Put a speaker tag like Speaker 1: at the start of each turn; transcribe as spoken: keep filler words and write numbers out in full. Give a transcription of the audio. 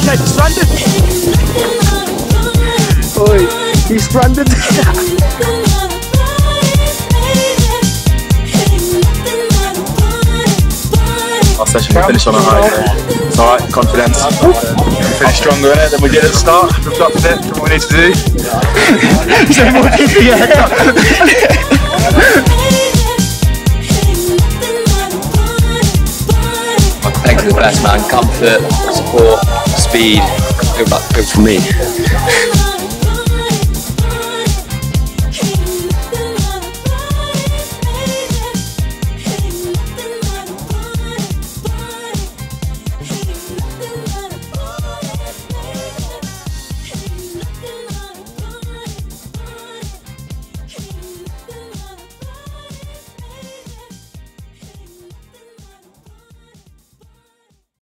Speaker 1: said stranded. Oi, he's stranded.
Speaker 2: Our session will finish on a high. It's alright, confidence. We finish stronger in it than we did at the start. We've got a bit from what we need to do. So more people, yeah.
Speaker 3: Thank you for the best, man. Comfort, support, speed. Good, good for me.